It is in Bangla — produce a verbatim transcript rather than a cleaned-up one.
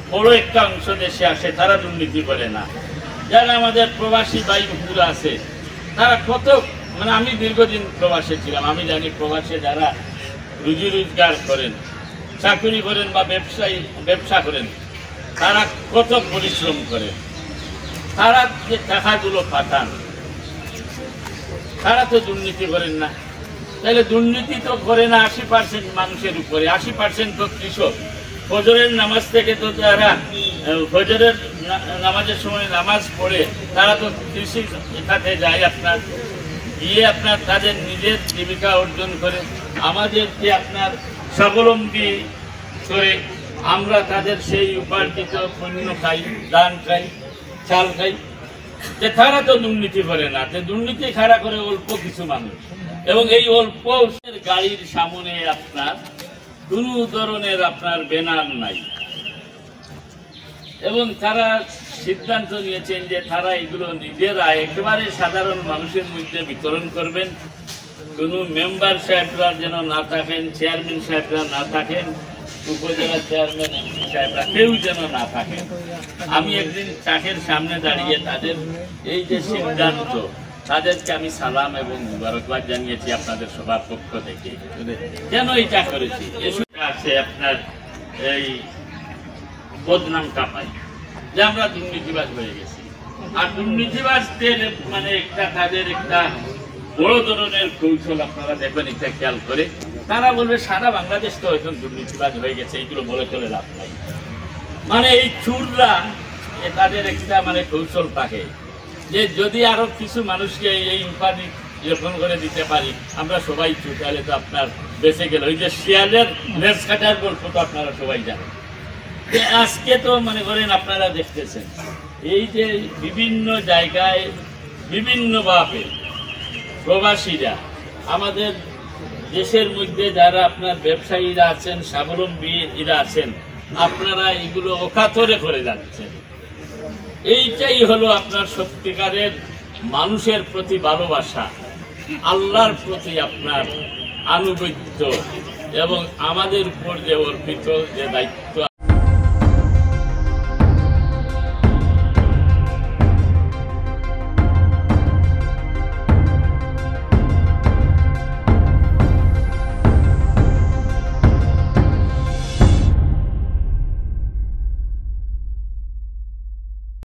বড় একটা অংশ দেশে আসে, তারা দুর্নীতি করে না। যারা আমাদের প্রবাসী ভাই বোনেরা আছে তারা কত, মানে আমি দীর্ঘদিন প্রবাসে ছিলাম, আমি জানি প্রবাসে যারা রুজি রোজগার করেন, চাকরি করেন বা ব্যবসায়ী ব্যবসা করেন, তারা কত পরিশ্রম করেন। তারা যে টাকাগুলো পাঠান তারা তো দুর্নীতি করেন না। তাহলে দুর্নীতি তো করে না আশি পার্সেন্ট মানুষের উপরে, আশি পার্সেন্ট তো কৃষক। ফজরের নামাজ থেকে তো তারা ফজরের নামাজের সময় নামাজ পড়ে তারা তো কৃষি খাতে যায়, আপনার গিয়ে আপনার তাদের নিজের জীবিকা অর্জন করে, আমাদেরকে আপনার স্বাবলম্বী করে আমরা তাদের সেই উপার্জিত পণ্য খাই, ধান খাই, চাল খাই। যে তারা তো দুর্নীতি করে না, যে দুর্নীতি খাড়া করে অল্প কিছু মানুষ। এবং এই অল্প গাড়ির সামনে আপনার কোনো ধরনের আপনার ব্যানার নাই, এবং তারা সিদ্ধান্ত নিয়েছেন যে তারা এগুলো নিজেরা একেবারে সাধারণ মানুষের মধ্যে বিতরণ করবেন। কোনো মেম্বার সাহেবরা যেন না থাকেন, চেয়ারম্যান সাহেবরা না থাকেন, উপজেলা চেয়ারম্যান এমপি সাহেবরা কেউ যেন না থাকেন। আমি একদিন চাকের সামনে দাঁড়িয়ে তাদের এই যে সিদ্ধান্ত, তাদেরকে আমি সালাম এবং মুবারকবাদ জানিয়েছি আপনাদের সবার পক্ষ থেকে। কেন এইটা করেছি? এসব আছে আপনার এই বদনাম কাপাই যে আমরা দুর্নীতিবাজ হয়ে গেছি। আর দুর্নীতিবাজদের মানে একটা তাদের একটা বড় ধরনের কৌশল আপনারা দেখবেন, একটা খেয়াল করে তারা বলবে সারা বাংলাদেশ তো এখন দুর্নীতিবাজ হয়ে গেছে, এইগুলো বলে চলে লাভ নাই। মানে এই চুররা তাদের একটা মানে কৌশল থাকে যে যদি আরো কিছু মানুষকে এই উপাধি যখন করে দিতে পারি আমরা সবাই চুর, তাহলে তো আপনার বেঁচে গেল। ওই যে শিয়ালের লেজ কাটার গল্প তো আপনারা সবাই জানেন। আজকে তো মনে করেন আপনারা দেখতেছেন এই যে বিভিন্ন জায়গায় বিভিন্নভাবে প্রবাসীরা, আমাদের দেশের মধ্যে যারা আপনার ব্যবসায়ীরা আছেন, স্বাবলম্বীরা আছেন, আপনারা এগুলো অকাতরে করে যাচ্ছেন। এইটাই হলো আপনার সত্যিকারের মানুষের প্রতি ভালোবাসা, আল্লাহর প্রতি আপনার আনুগত্য, এবং আমাদের উপর যে অর্পিত যে দায়িত্ব